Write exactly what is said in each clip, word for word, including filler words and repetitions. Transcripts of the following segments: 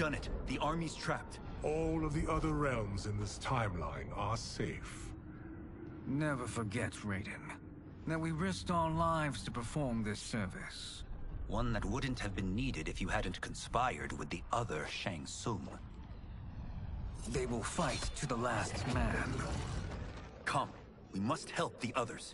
done it. The army's trapped. All of the other realms in this timeline are safe. Never forget, Raiden, that we risked our lives to perform this service. One that wouldn't have been needed if you hadn't conspired with the other Shang Tsung. They will fight to the last man. Come, we must help the others.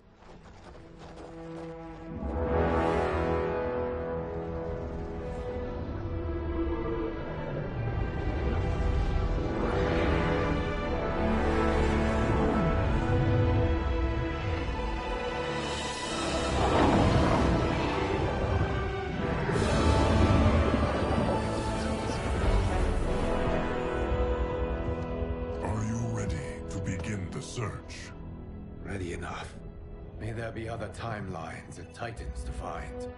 Search. Ready enough. May there be other timelines and titans to find.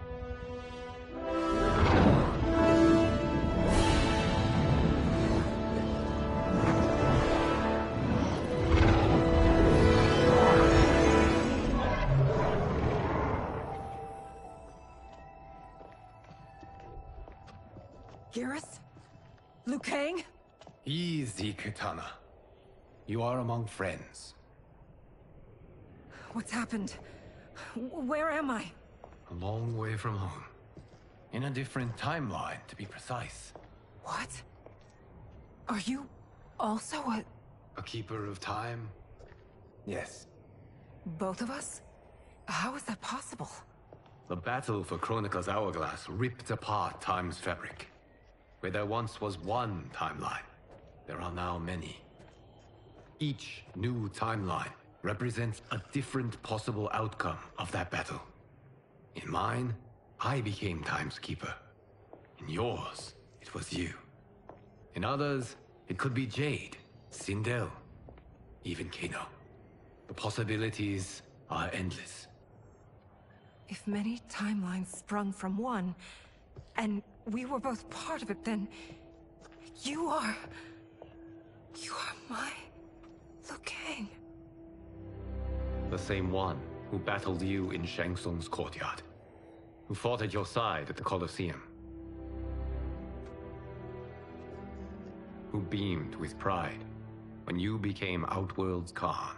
Geras? Liu Kang? Easy, Kitana. You are among friends. What's happened? Where am I? A long way from home. In a different timeline, to be precise. What? Are you also a... A keeper of time? Yes. Both of us? How is that possible? The battle for Kronika's hourglass ripped apart time's fabric. Where there once was one timeline, there are now many. Each new timeline represents a different possible outcome of that battle. In mine, I became Time's Keeper. In yours, it was you. In others, it could be Jade, Sindel, even Kano. The possibilities are endless. If many timelines sprung from one, and we were both part of it, then... You are... You are my... Liu Kang. The same one who battled you in Shang Tsung's courtyard. Who fought at your side at the Colosseum. Who beamed with pride when you became Outworld's Khan.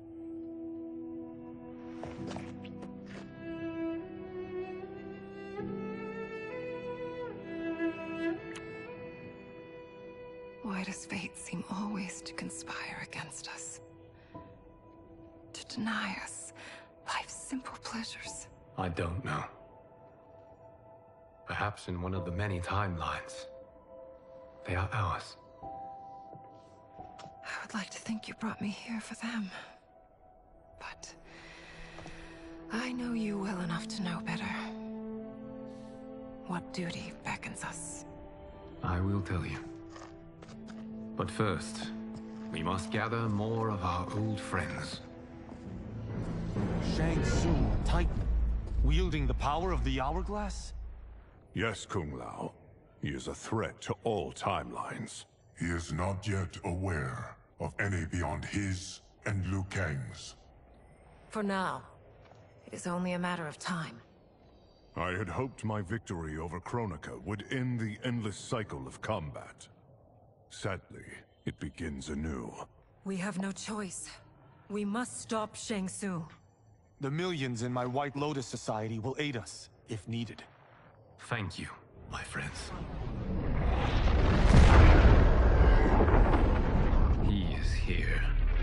Why does fate seem always to conspire against us? To deny us life's simple pleasures? I don't know. Perhaps in one of the many timelines, they are ours. I would like to think you brought me here for them. But I know you well enough to know better. What duty beckons us? I will tell you. But first, we must gather more of our old friends. Shang Tsung, Titan, wielding the power of the Hourglass? Yes, Kung Lao. He is a threat to all timelines. He is not yet aware of any beyond his and Liu Kang's. For now, it is only a matter of time. I had hoped my victory over Kronika would end the endless cycle of combat. Sadly, it begins anew. We have no choice. We must stop Shang Tsung. The millions in my White Lotus Society will aid us, if needed. Thank you, my friends. He is here.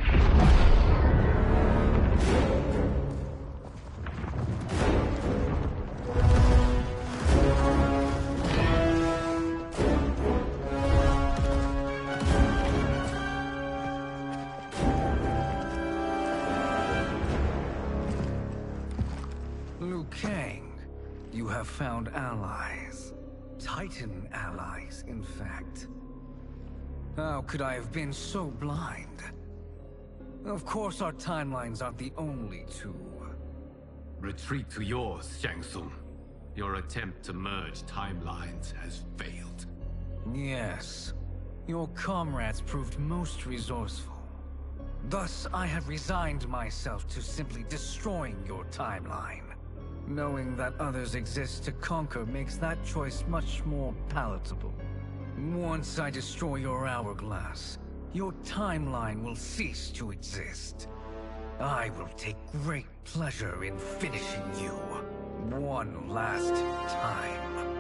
Liu Kang, you have found allies. Titan allies, in fact. How could I have been so blind? Of course our timelines aren't the only two. Retreat to yours, Shang Tsung. Your attempt to merge timelines has failed. Yes. Your comrades proved most resourceful. Thus, I have resigned myself to simply destroying your timeline. Knowing that others exist to conquer makes that choice much more palatable. Once I destroy your hourglass, your timeline will cease to exist. I will take great pleasure in finishing you one last time.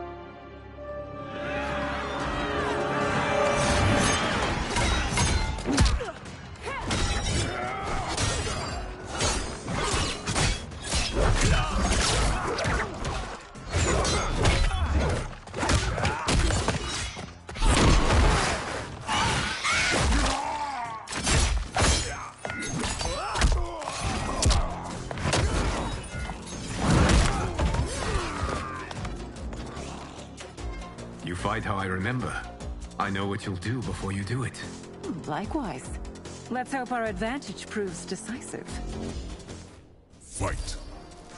Fight how I remember. I know what you'll do before you do it. Likewise. Let's hope our advantage proves decisive. Fight!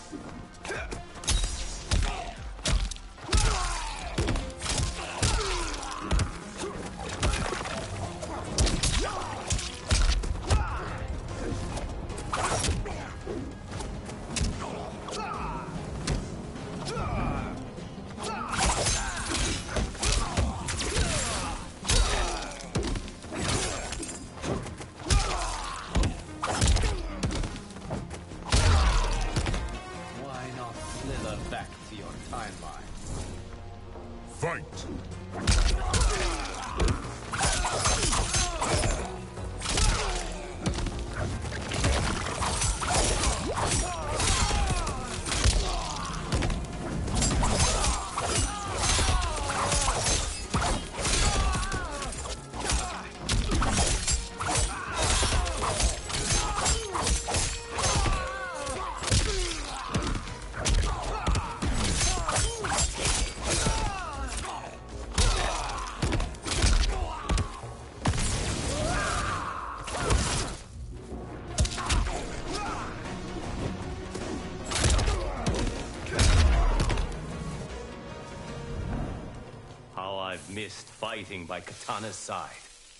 Missed fighting by Katana's side.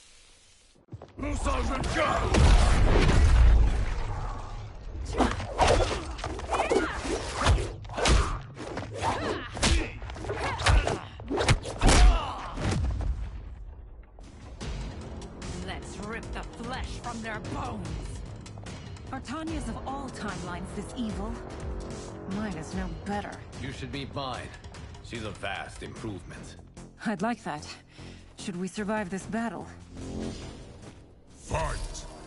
Let's rip the flesh from their bones. Are Tanya's of all timelines this evil? Mine is no better. You should meet mine. She's a vast improvement. I'd like that. Should we survive this battle? Fight!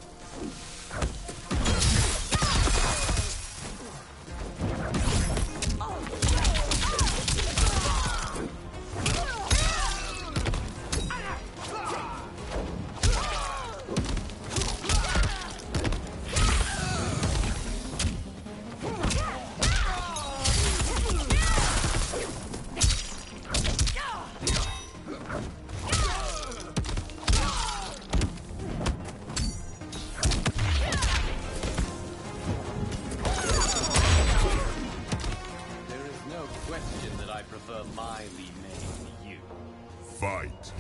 Fight!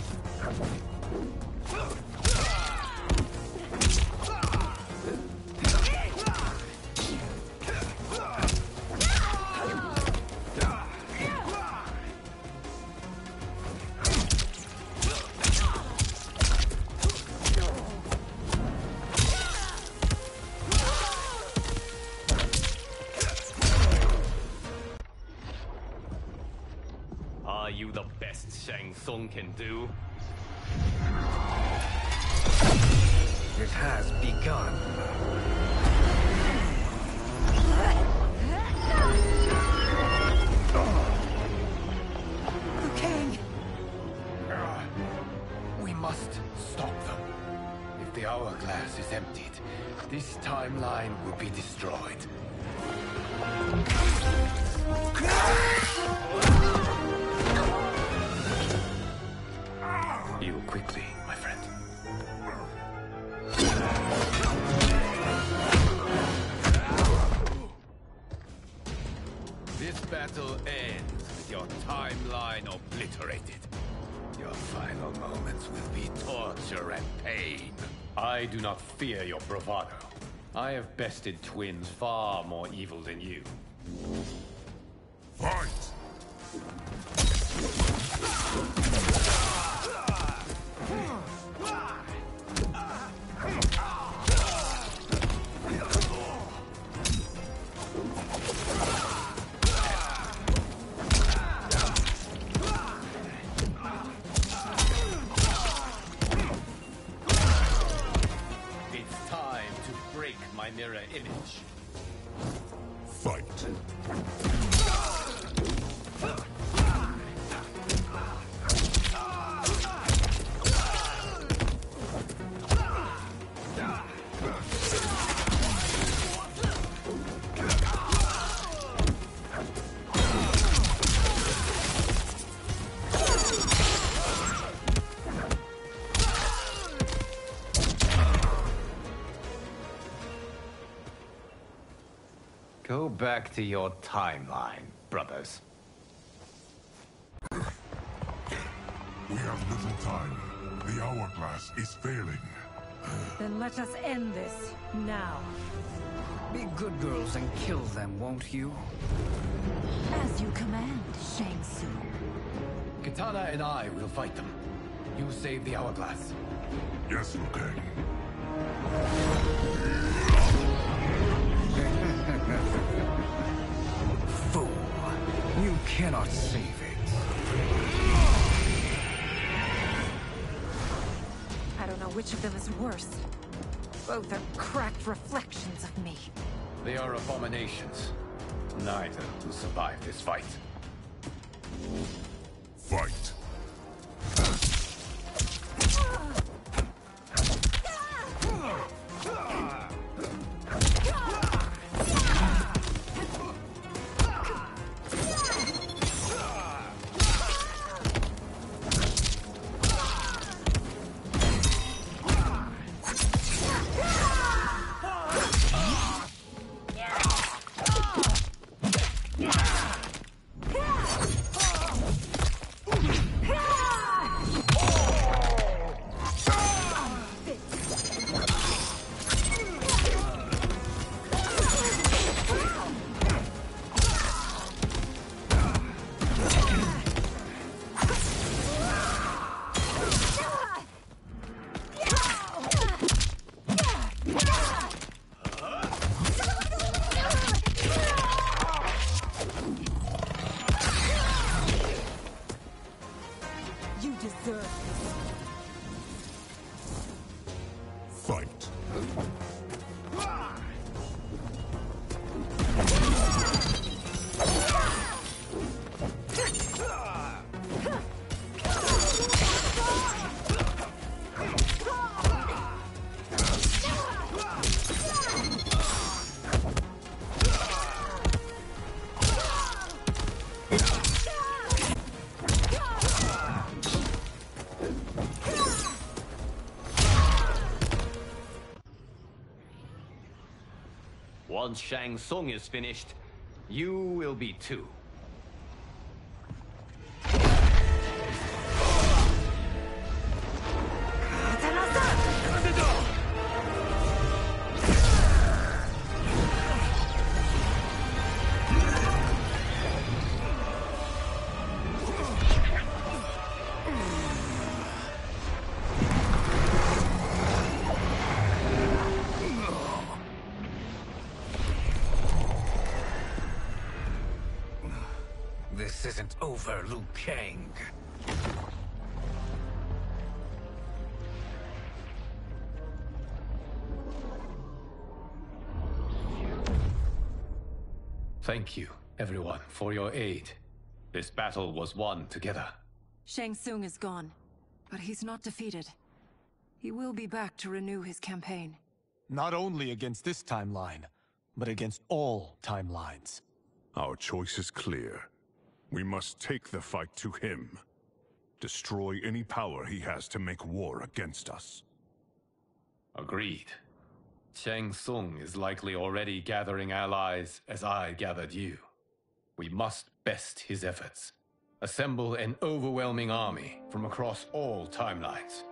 Are you the best Shang Tsung can do? It has begun. Liu Kang! We must stop them. If the hourglass is emptied, this timeline will be destroyed. You quickly, my friend. This battle ends with your timeline obliterated. Your final moments will be torture and pain. I do not fear your bravado. I have bested twins far more evil than you. Fight! back to your timeline, brothers. We have little time. The hourglass is failing. Then let us end this, now. Be good girls and kill them, won't you? As you command, Shang Tsung. Kitana and I will fight them. You save the hourglass. Yes, Liu Kang. Fool! You cannot save it. I don't know which of them is worse. Both are cracked reflections of me. They are abominations. Neither will survive this fight. Fight. Fight. Once Shang Tsung is finished, you will be too. This isn't over, Liu Kang. Thank you, everyone, for your aid. This battle was won together. Shang Tsung is gone, but he's not defeated. He will be back to renew his campaign. Not only against this timeline, but against all timelines. Our choice is clear. We must take the fight to him. Destroy any power he has to make war against us. Agreed. Shang Tsung is likely already gathering allies as I gathered you. We must best his efforts. Assemble an overwhelming army from across all timelines.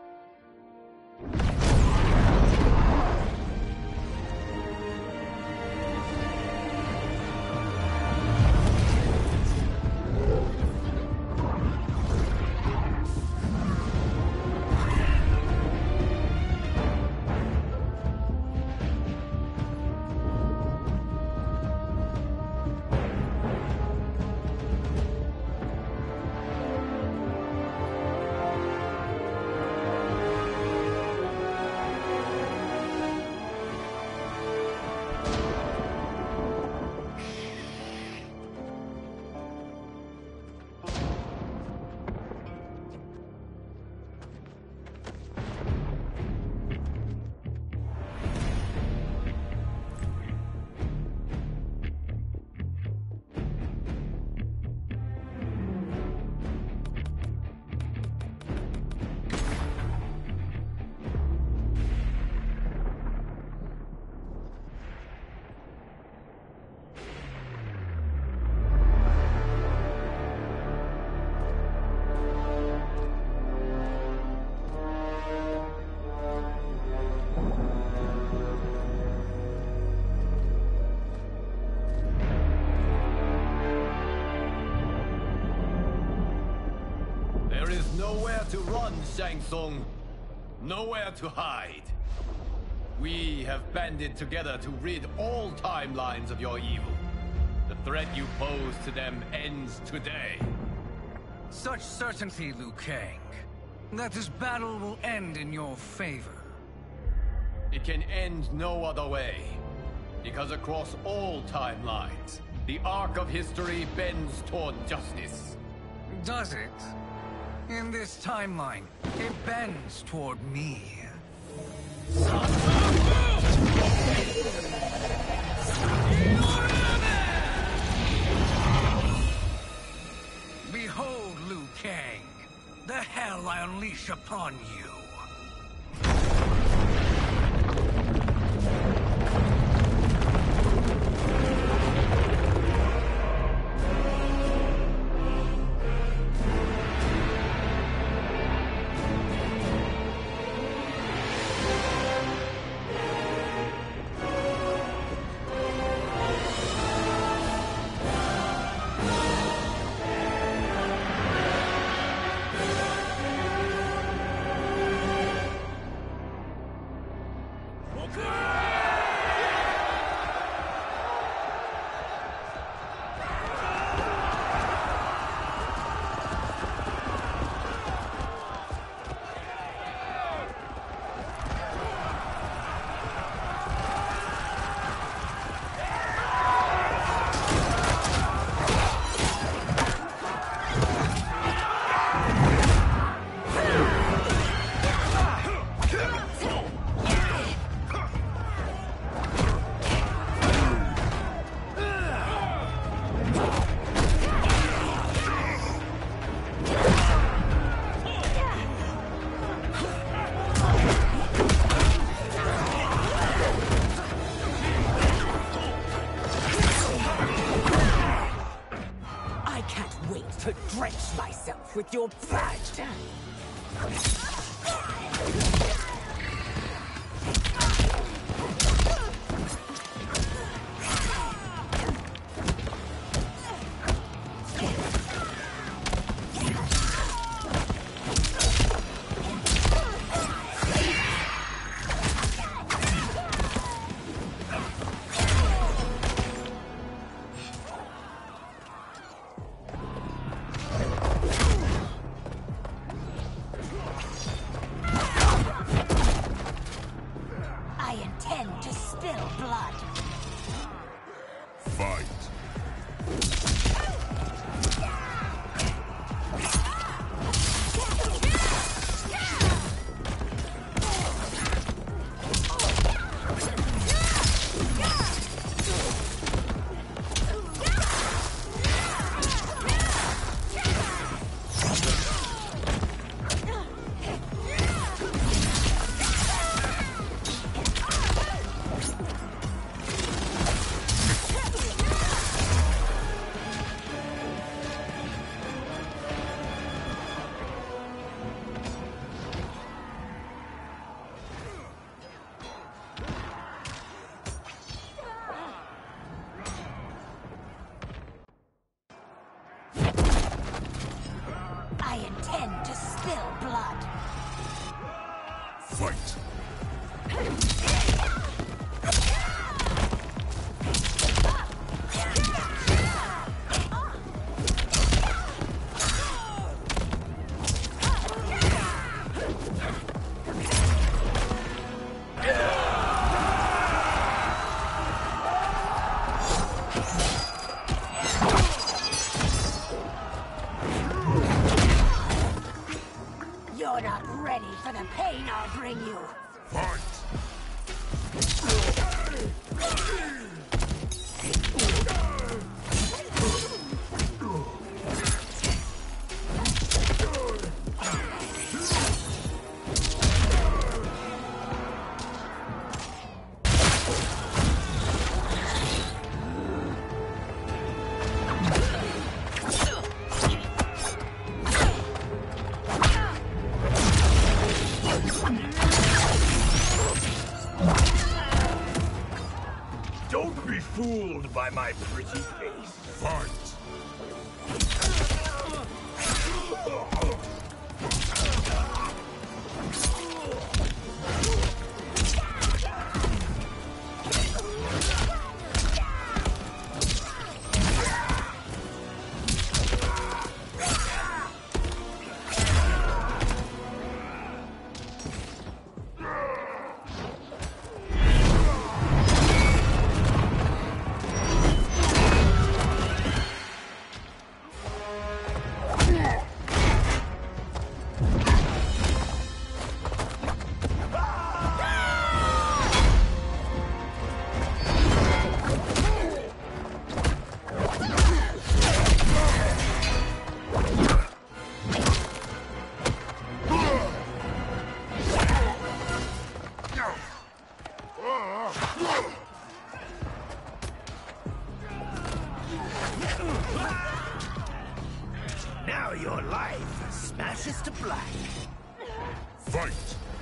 nowhere to run, Shang Tsung. Nowhere to hide. We have banded together to rid all timelines of your evil. The threat you pose to them ends today. Such certainty, Liu Kang, that this battle will end in your favor. It can end no other way. Because across all timelines, the arc of history bends toward justice. Does it? In this timeline, it bends toward me. Behold, Liu Kang, the hell I unleash upon you. With your blood. Fooled by my pretty face. Fight! Now your life smashes to black. Fight!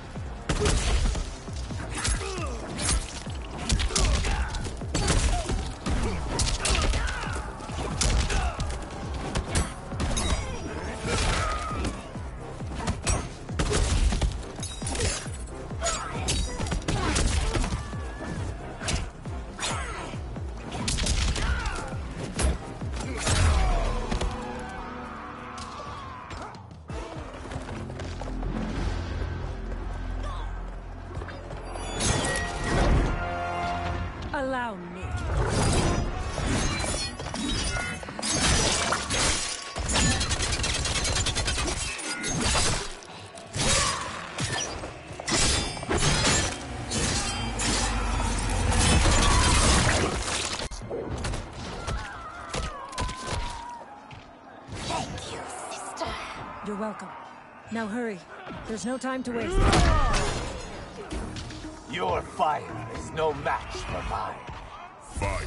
Allow me. Thank you, sister. You're welcome. Now hurry. There's no time to waste. Your fire is no match for mine. Fight!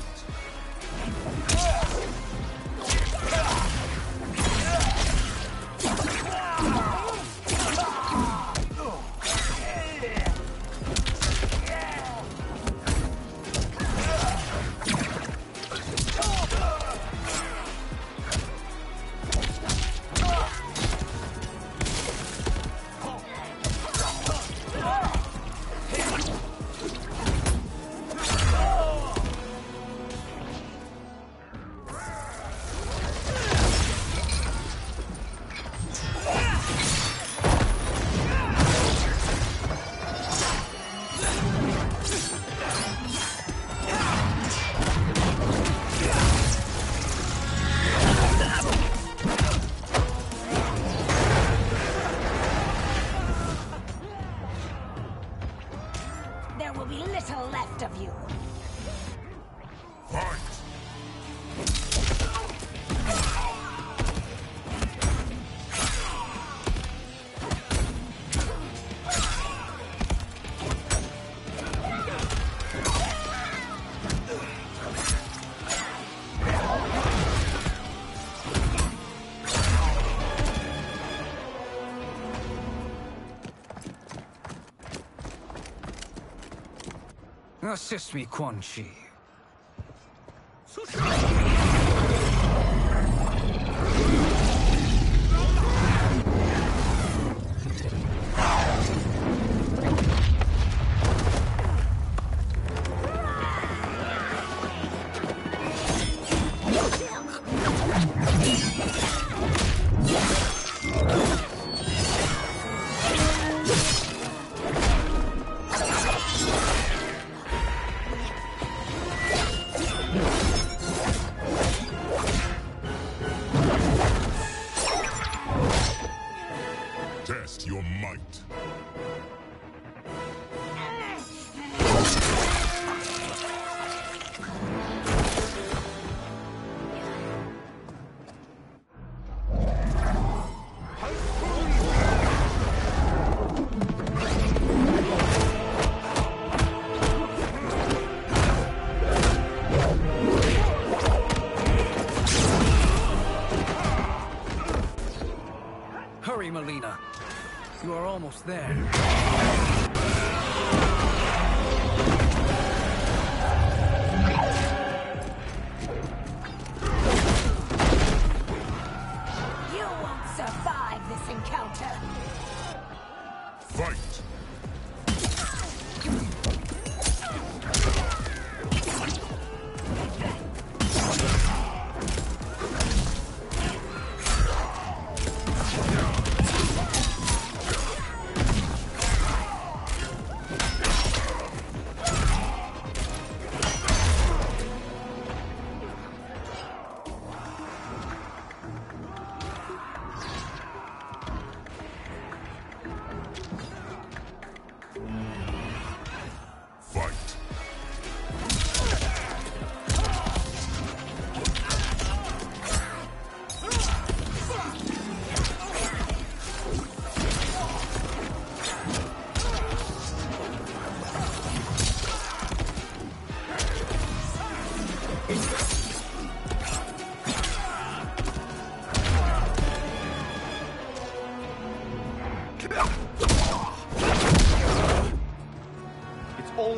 There will be little left of you. Fight! Assist me, Quan Chi. Test your might. Hurry, Mileena. You are almost there. You won't survive this encounter. Fight!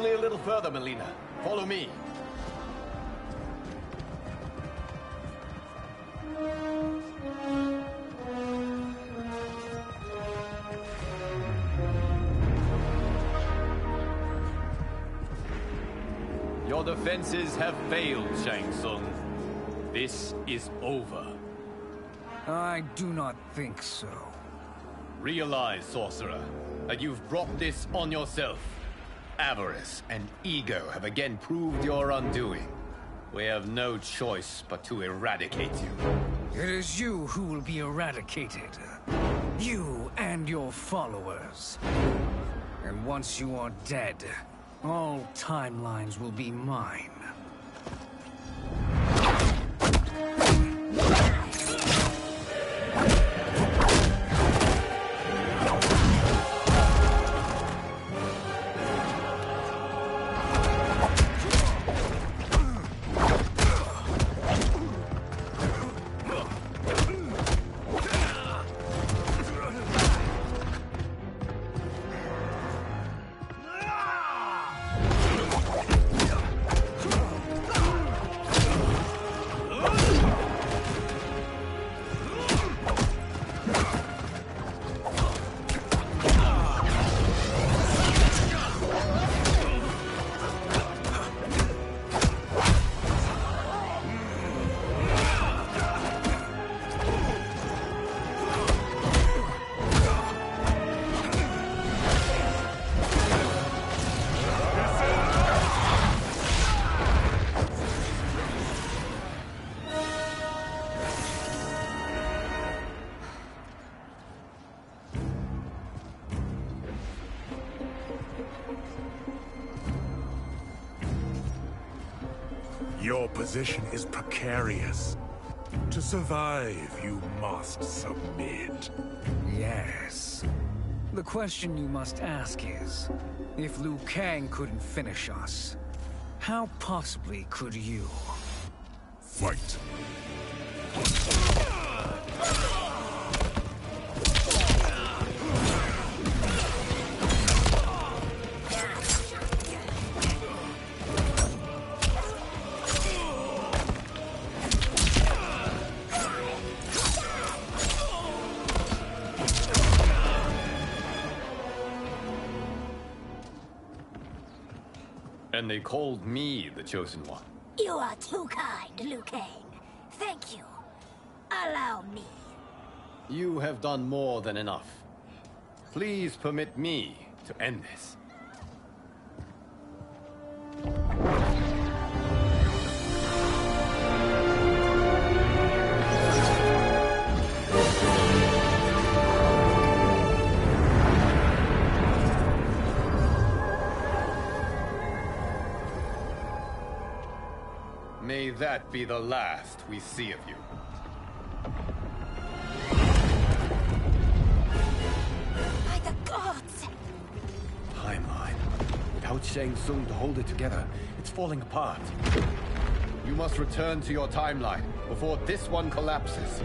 Only a little further, Melina. Follow me. Your defenses have failed, Shang Tsung. This is over. I do not think so. Realize, sorcerer, that you've brought this on yourself. Avarice and ego have again proved your undoing. We have no choice but to eradicate you. It is you who will be eradicated. You and your followers. And once you are dead, all timelines will be mine. Your position is precarious. To survive, you must submit. Yes. The question you must ask is, if Liu Kang couldn't finish us, how possibly could you? Fight. And they called me the Chosen One. You are too kind, Liu Kang. Thank you. Allow me. You have done more than enough. Please permit me to end this. May that be the last we see of you. By the gods! Timeline. Without Shang Tsung to hold it together, it's falling apart. You must return to your timeline before this one collapses.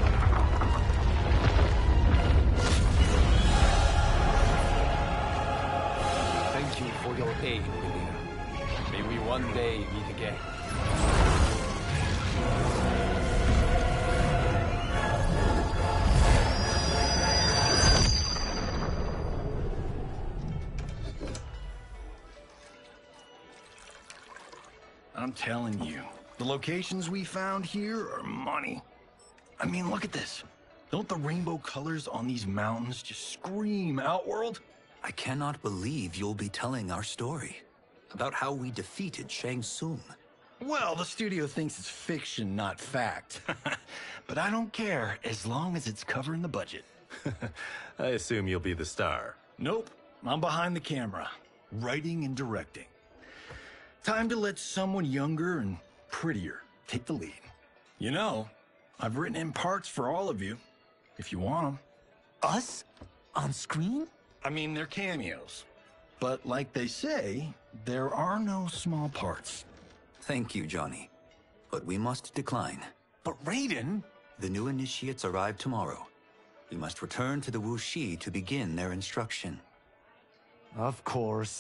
Thank you for your aid, Melina. May we one day meet again. I'm telling you, the locations we found here are money. I mean, look at this. Don't the rainbow colors on these mountains just scream Outworld? I cannot believe you'll be telling our story about how we defeated Shang Tsung. Well, the studio thinks it's fiction, not fact. But I don't care, as long as it's covering the budget. I assume you'll be the star. Nope, I'm behind the camera, writing and directing. Time to let someone younger and prettier take the lead. You know, I've written in parts for all of you, if you want them. Us? On screen? I mean, they're cameos. But like they say, there are no small parts. Thank you, Johnny. But we must decline. But Raiden? The new initiates arrive tomorrow. We must return to the Wuxi to begin their instruction. Of course.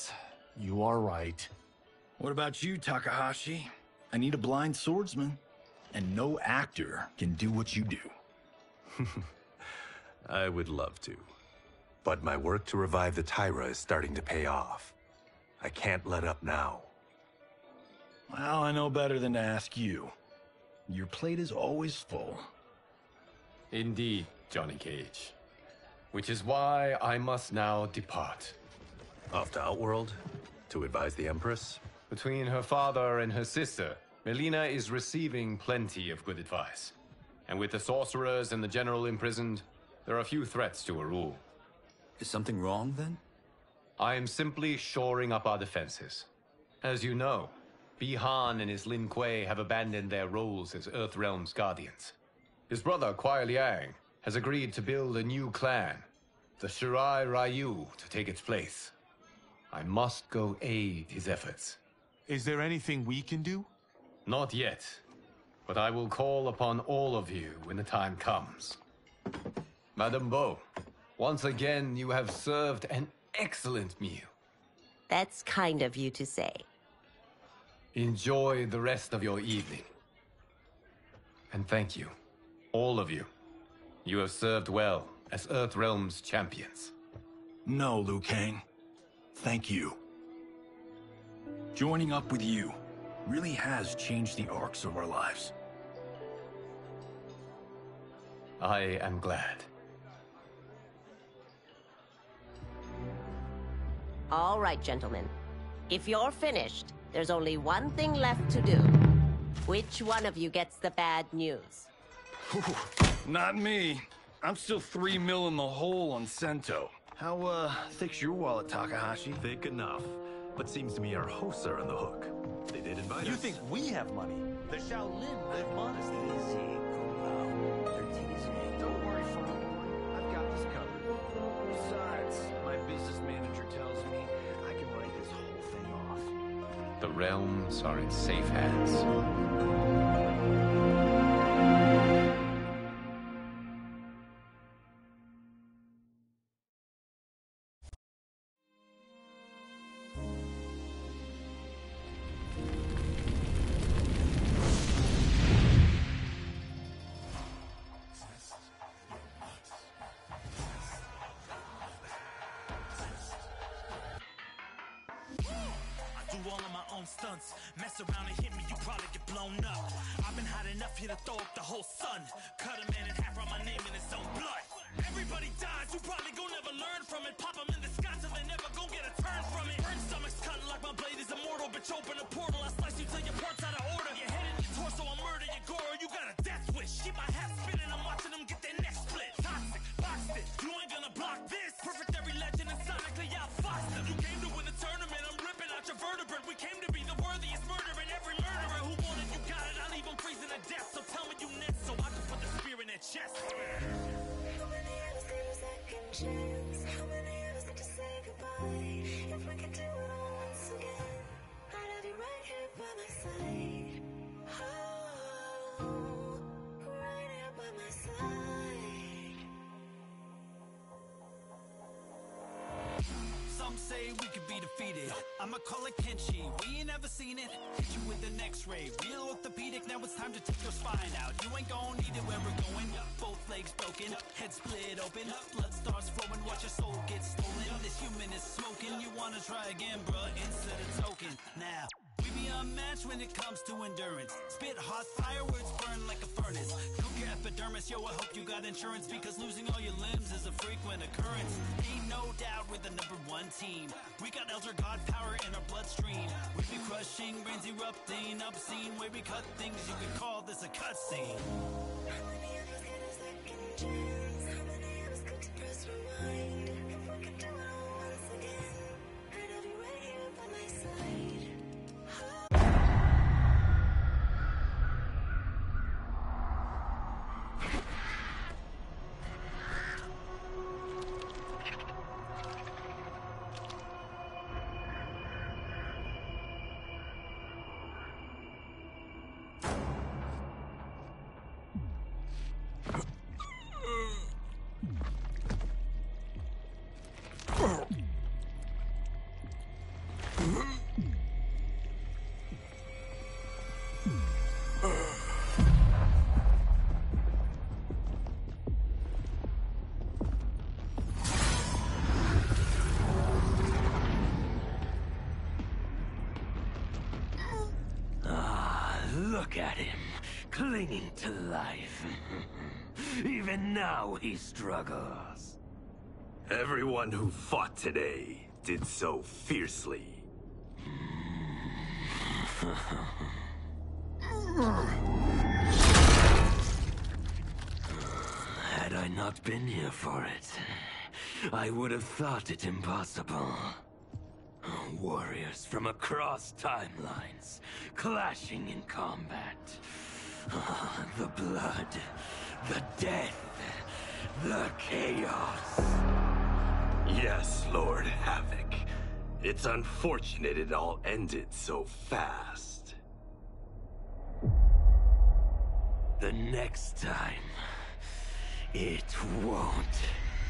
You are right. What about you, Takahashi? I need a blind swordsman, and no actor can do what you do. I would love to. But my work to revive the Tyra is starting to pay off. I can't let up now. Well, I know better than to ask you. Your plate is always full. Indeed, Johnny Cage. Which is why I must now depart. Off to Outworld? To advise the Empress? Between her father and her sister, Melina is receiving plenty of good advice. And with the sorcerers and the general imprisoned, there are few threats to her rule. Is something wrong, then? I am simply shoring up our defenses. As you know, Bi-Han and his Lin Kuei have abandoned their roles as Earthrealm's guardians. His brother, Kuai Liang, has agreed to build a new clan, the Shirai Ryu, to take its place. I must go aid his efforts. Is there anything we can do? Not yet, but I will call upon all of you when the time comes. Madame Bo, once again you have served an excellent meal. That's kind of you to say. Enjoy the rest of your evening. And thank you, all of you. You have served well as Earthrealm's champions. No, Liu Kang. Thank you. Joining up with you really has changed the arcs of our lives. I am glad. All right, gentlemen. If you're finished, there's only one thing left to do. Which one of you gets the bad news? Not me. I'm still three mil in the hole on Sento. How, uh, thick's your wallet, Takahashi? Thick enough. But seems to me our hosts are on the hook. They did invite You us. think we have money? The Shaolin live modestly. Don't worry, Father. I've got this covered. Besides, my business manager tells me I can write this whole thing off. The realms are in safe hands. All of my own stunts. Mess around and hit me, you probably get blown up. I've been hot enough here to throw up the whole sun. Cut a man in half, write my name in his own blood. Everybody dies, you probably gon' never learn from it. Pop them in the sky till they never gon' get a turn from it. Burn stomachs cutting like my blade is immortal. Bitch, open a portal, I slice you till your parts out of order. Your head in your torso, I murder your gore. You got a death wish. Keep my hat spinning, I'm watching them get their neck split. Toxic, boxed it, you ain't gonna block this. Perfect every legend and sonically outfoxed them. You came to win the tournament, I'm ripping out your vertebrae. We came to be the worthiest murdering every murderer who wanted you got it. I'll leave them freezing to death. So tell me you next so I can put the spear in their chest. How many of us get a second chance? How many of us get to say goodbye? If we could do it all once again, I'd have you right here by my side. Oh, right here by my side. Some say we could be defeated. I'ma call it Kenshi. We ain't never seen it. Hit you with an X-ray. Real orthopedic. Now it's time to take your spine out. You ain't gon' need it where we're going. Both legs broken, head split open. Blood starts flowing. Watch your soul get stolen. This human is smoking. You wanna try again, bruh? Instead of token. Now. We be unmatched when it comes to endurance. Spit hot fireworks burn like a furnace. Cook your epidermis, yo, I hope you got insurance, because losing all your limbs is a frequent occurrence. Ain't no doubt we're the number one team. We got Elder God power in our bloodstream. We be crushing, brains erupting, obscene. Way we cut things, you could call this a cutscene. How many of us get a second chance? How many of us get to press rewind? If we could do it all once again, I'd have you right here by my side. Look at him, clinging to life. Even now he struggles. Everyone who fought today did so fiercely. Had I not been here for it, I would have thought it impossible. Warriors from across timelines, clashing in combat. The blood, the death, the chaos. Yes, Lord Havoc. It's unfortunate it all ended so fast. The next time, it won't.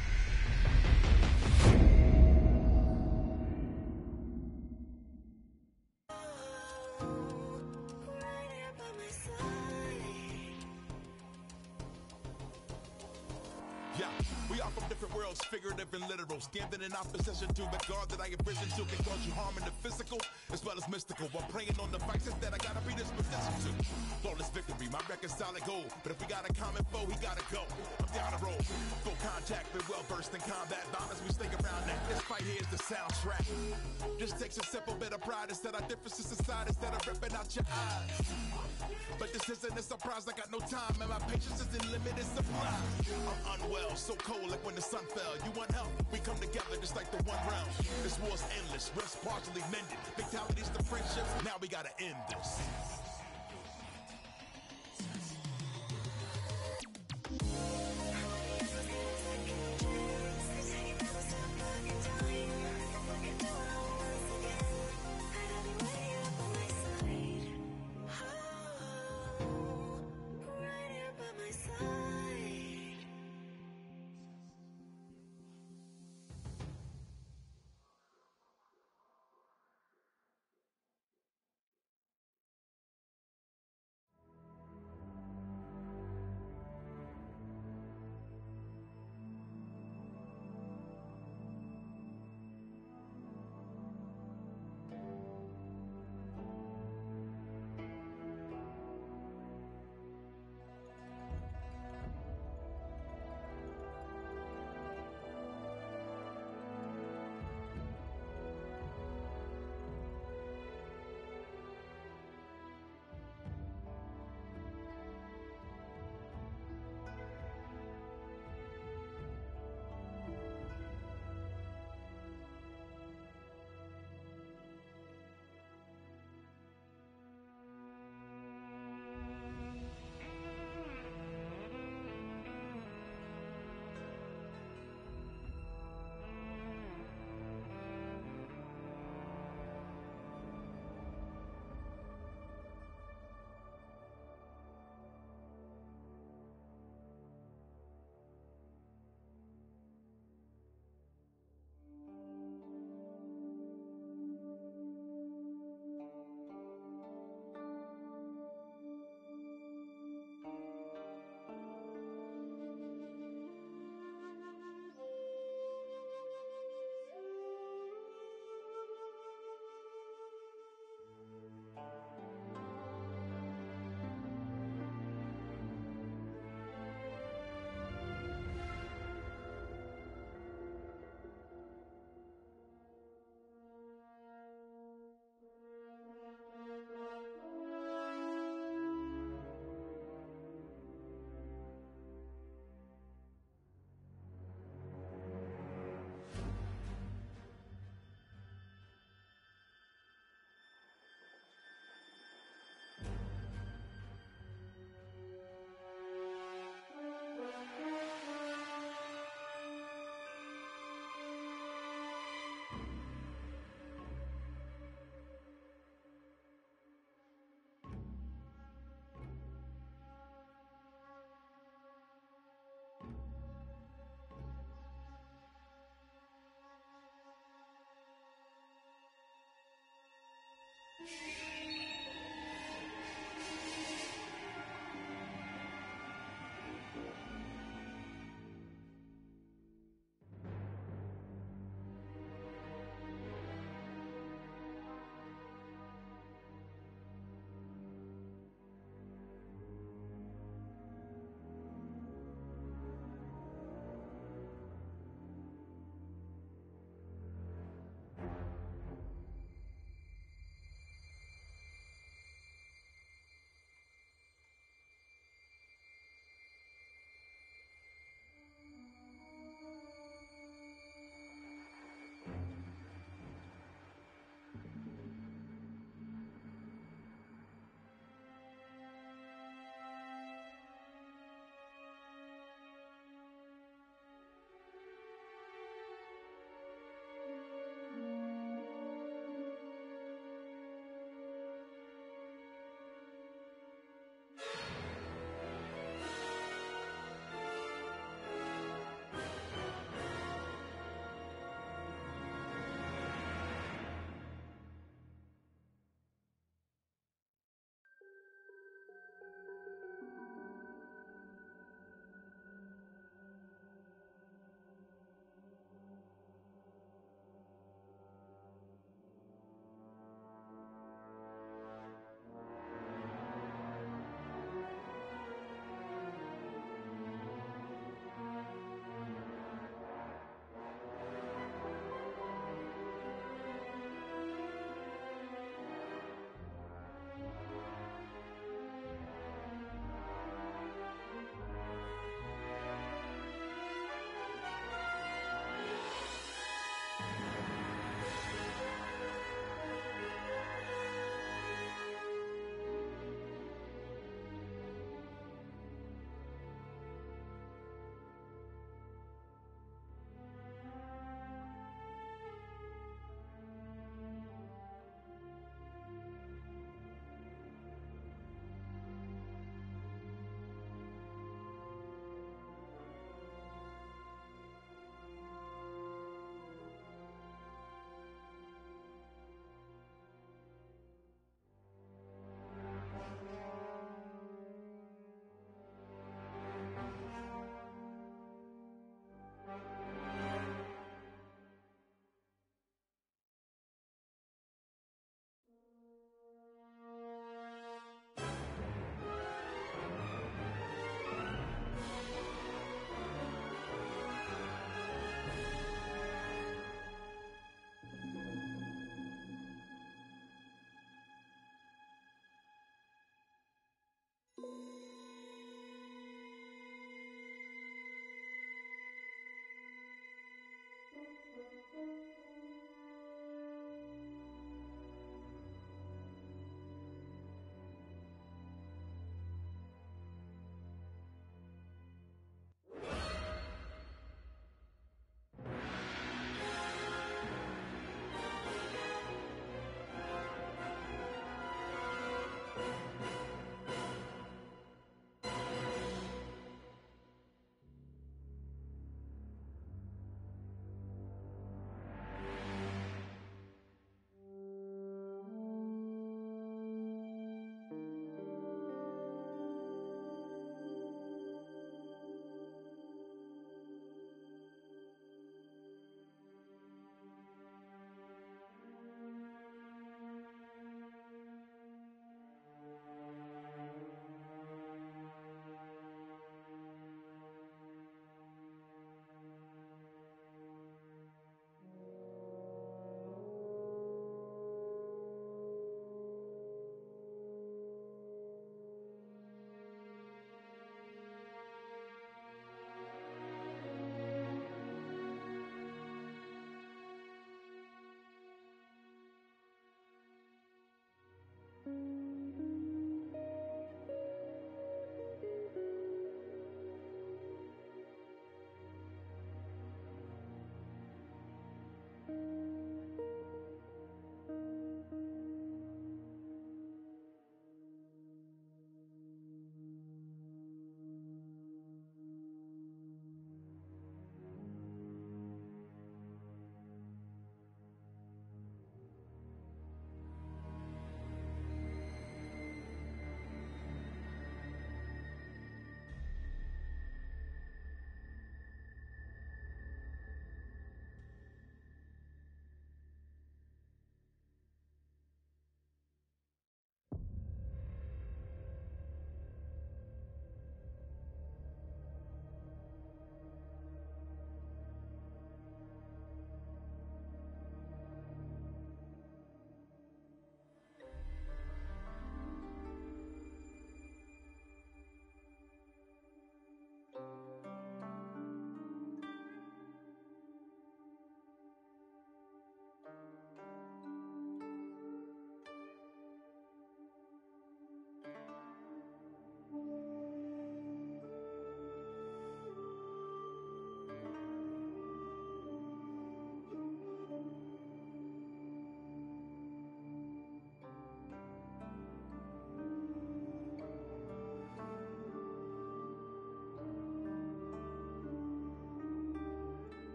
Yeah, we are from different worlds, figurative and literal. Standing in opposition to the God that I have risen to can cause you harm in the physical as well as mystical. While praying on the vices that I gotta be disposition to. Flawless victory, my record's solid gold. But if we got a common foe, he gotta go. I'm down the road, full contact, been well versed in combat. Bombers, we stick around that. This fight here is the soundtrack. Just takes a simple bit of pride instead of differences aside instead of ripping out your eyes. But this isn't a surprise, I got no time and my patience is in limited supply. I'm unwell, so cold like when the sun fell. You want help? We come together just like the one round. This war's endless, rest partially mended. Fatalities to friendships, now we gotta end this.